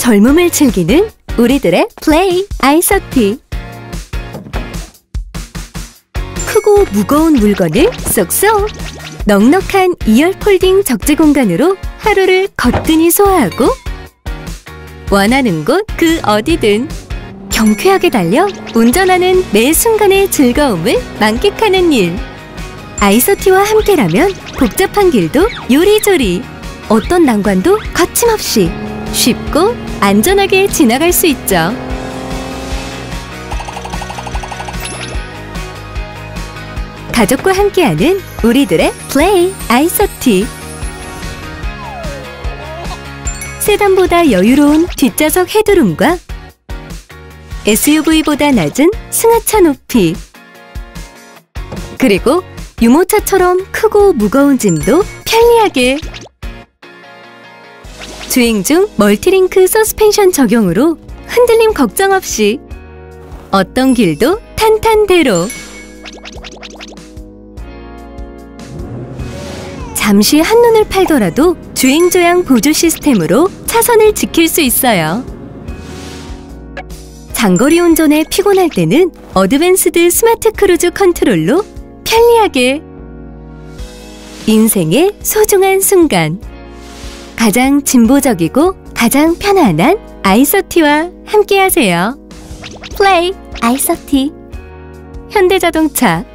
젊음을 즐기는 우리들의 플레이 아이서티. 크고 무거운 물건을 쏙쏙 넉넉한 2열 폴딩 적재 공간으로 하루를 거뜬히 소화하고 원하는 곳 그 어디든 경쾌하게 달려 운전하는 매 순간의 즐거움을 만끽하는 일. 아이서티와 함께라면 복잡한 길도 요리조리, 어떤 난관도 거침없이 쉽고 안전하게 지나갈 수 있죠. 가족과 함께하는 우리들의 플레이 아이서티. 세단보다 여유로운 뒷좌석 헤드룸과 SUV보다 낮은 승하차 높이, 그리고 유모차처럼 크고 무거운 짐도 편리하게. 주행 중 멀티링크 서스펜션 적용으로 흔들림 걱정 없이 어떤 길도 탄탄대로. 잠시 한눈을 팔더라도 주행조향 보조 시스템으로 차선을 지킬 수 있어요. 장거리 운전에 피곤할 때는 어드밴스드 스마트 크루즈 컨트롤로 편리하게. 인생의 소중한 순간, 가장 진보적이고 가장 편안한 아이서티와 함께하세요. 플레이 아이서티. 현대자동차.